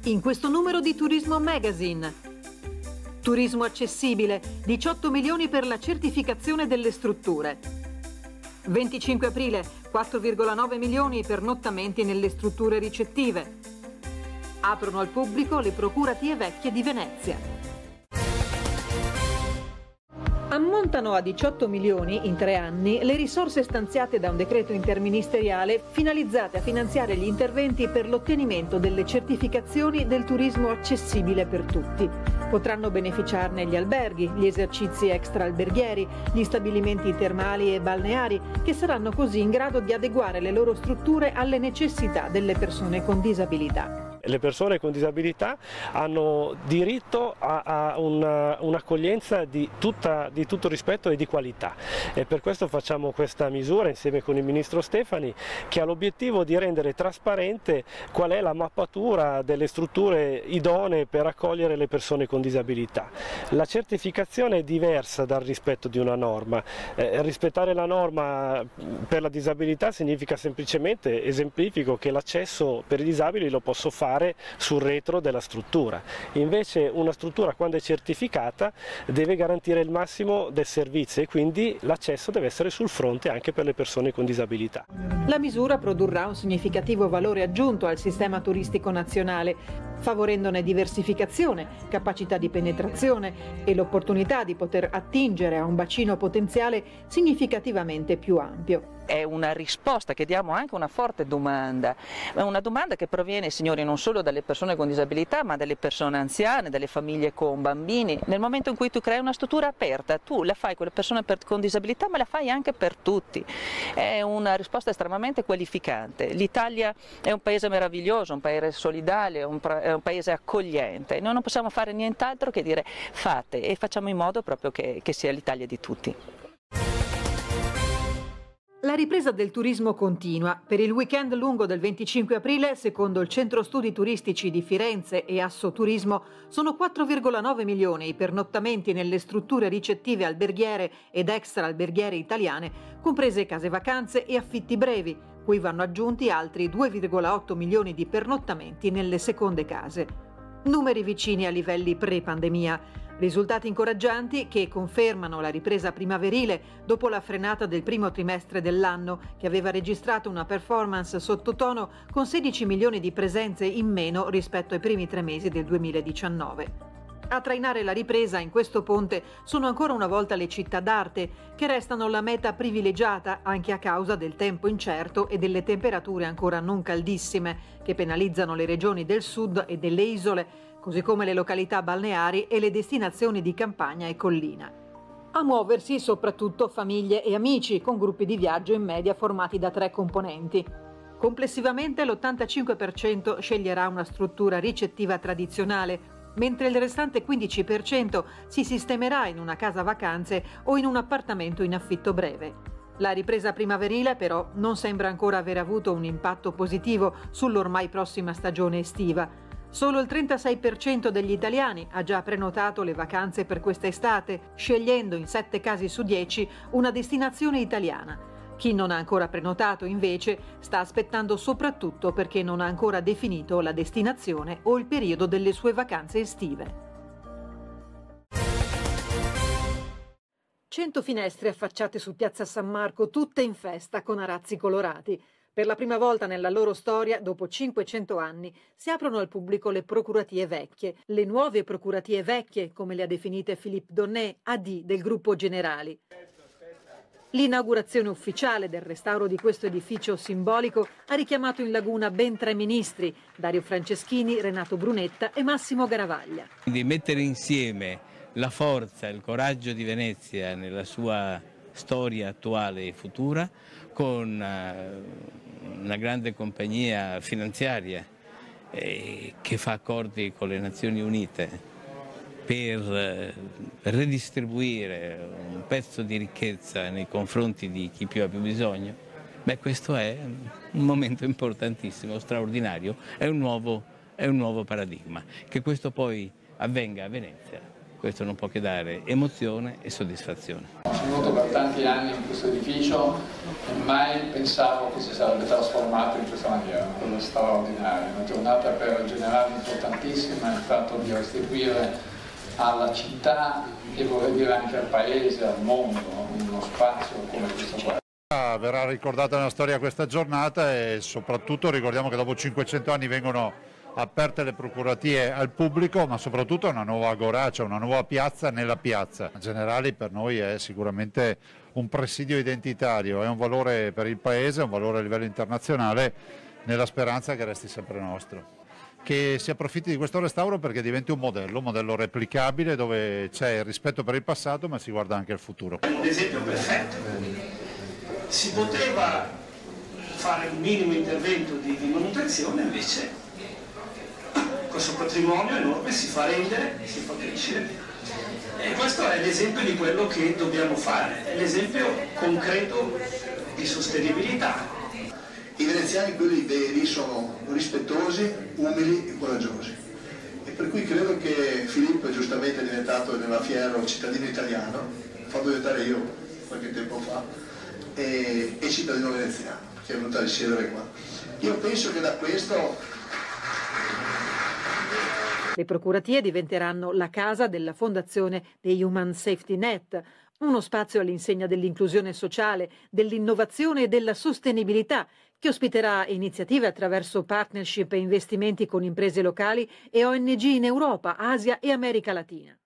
In questo numero di Turismo Magazine. Turismo accessibile, 18 milioni per la certificazione delle strutture. 25 aprile, 4,9 milioni per nottamenti nelle strutture ricettive. Aprono al pubblico le procuratie vecchie di Venezia. Ammontano a 18 milioni in 3 anni le risorse stanziate da un decreto interministeriale finalizzate a finanziare gli interventi per l'ottenimento delle certificazioni del turismo accessibile per tutti. Potranno beneficiarne gli alberghi, gli esercizi extra-alberghieri, gli stabilimenti termali e balneari, che saranno così in grado di adeguare le loro strutture alle necessità delle persone con disabilità. Le persone con disabilità hanno diritto a un'accoglienza di tutto rispetto e di qualità, e per questo facciamo questa misura insieme con il Ministro Stefani, che ha l'obiettivo di rendere trasparente qual è la mappatura delle strutture idonee per accogliere le persone con disabilità. La certificazione è diversa dal rispetto di una norma. Rispettare la norma per la disabilità significa semplicemente, esemplifico, che l'accesso per i disabili lo posso fare sul retro della struttura. Invece una struttura, quando è certificata, deve garantire il massimo del servizio e quindi l'accesso deve essere sul fronte anche per le persone con disabilità. La misura produrrà un significativo valore aggiunto al sistema turistico nazionale, favorendone diversificazione, capacità di penetrazione e l'opportunità di poter attingere a un bacino potenziale significativamente più ampio. È una risposta che diamo anche a una forte domanda, una domanda che proviene, signori, non solo dalle persone con disabilità, ma dalle persone anziane, dalle famiglie con bambini. Nel momento in cui tu crei una struttura aperta, tu la fai con le persone con disabilità, ma la fai anche per tutti. È una risposta estremamente qualificante. L'Italia è un paese meraviglioso, un paese solidale, è un paese accogliente. Noi non possiamo fare nient'altro che dire fate, e facciamo in modo proprio che sia l'Italia di tutti. La ripresa del turismo continua. Per il weekend lungo del 25 aprile, secondo il Centro Studi Turistici di Firenze e Assoturismo, sono 4,9 milioni i pernottamenti nelle strutture ricettive alberghiere ed extra alberghiere italiane, comprese case vacanze e affitti brevi, cui vanno aggiunti altri 2,8 milioni di pernottamenti nelle seconde case. Numeri vicini a livelli pre-pandemia. Risultati incoraggianti che confermano la ripresa primaverile dopo la frenata del primo trimestre dell'anno, che aveva registrato una performance sottotono con 16 milioni di presenze in meno rispetto ai primi 3 mesi del 2019. A trainare la ripresa in questo ponte sono ancora una volta le città d'arte, che restano la meta privilegiata anche a causa del tempo incerto e delle temperature ancora non caldissime, che penalizzano le regioni del sud e delle isole, così come le località balneari e le destinazioni di campagna e collina. A muoversi soprattutto famiglie e amici, con gruppi di viaggio in media formati da 3 componenti. Complessivamente l'85% sceglierà una struttura ricettiva tradizionale, mentre il restante 15% si sistemerà in una casa vacanze o in un appartamento in affitto breve. La ripresa primaverile però non sembra ancora aver avuto un impatto positivo sull'ormai prossima stagione estiva. Solo il 36% degli italiani ha già prenotato le vacanze per quest'estate, scegliendo in 7 casi su 10 una destinazione italiana. Chi non ha ancora prenotato, invece, sta aspettando soprattutto perché non ha ancora definito la destinazione o il periodo delle sue vacanze estive. 100 finestre affacciate su Piazza San Marco, tutte in festa con arazzi colorati. Per la prima volta nella loro storia, dopo 500 anni, si aprono al pubblico le procuratie vecchie, le nuove procuratie vecchie, come le ha definite Philippe Donnet, AD del gruppo Generali. L'inaugurazione ufficiale del restauro di questo edificio simbolico ha richiamato in laguna ben 3 ministri, Dario Franceschini, Renato Brunetta e Massimo Garavaglia. Di mettere insieme la forza e il coraggio di Venezia nella sua storia attuale e futura con una grande compagnia finanziaria che fa accordi con le Nazioni Unite per redistribuire un pezzo di ricchezza nei confronti di chi più ha più bisogno, beh, questo è un momento importantissimo, straordinario, è un nuovo paradigma. Che questo poi avvenga a Venezia, questo non può che dare emozione e soddisfazione. Sono venuto per tanti anni in questo edificio e mai pensavo che si sarebbe trasformato in questa maniera, una cosa straordinaria, una giornata per il generale importantissima, il fatto di restituire alla città e vorrei dire anche al paese, al mondo, uno spazio come questo qua. Verrà ricordata nella storia questa giornata e soprattutto ricordiamo che dopo 500 anni vengono aperte le procuratie al pubblico, ma soprattutto una nuova agorà, cioè una nuova piazza nella piazza. Generali per noi è sicuramente un presidio identitario, è un valore per il paese, è un valore a livello internazionale, nella speranza che resti sempre nostro. Che si approfitti di questo restauro perché diventi un modello replicabile dove c'è il rispetto per il passato ma si guarda anche al futuro. È un esempio perfetto, si poteva fare un minimo intervento di manutenzione, invece questo patrimonio enorme si fa rendere, si fa crescere e questo è l'esempio di quello che dobbiamo fare, è l'esempio concreto di sostenibilità. I veneziani, quelli veri, sono rispettosi, umili e coraggiosi. E per cui credo che Filippo giustamente è diventato nella Fiero cittadino italiano, fatto diventare io qualche tempo fa, e cittadino veneziano, che è venuto a risiedere qua. Io penso che da questo... Le procuratie diventeranno la casa della fondazione dei Human Safety Net, uno spazio all'insegna dell'inclusione sociale, dell'innovazione e della sostenibilità, che ospiterà iniziative attraverso partnership e investimenti con imprese locali e ONG in Europa, Asia e America Latina.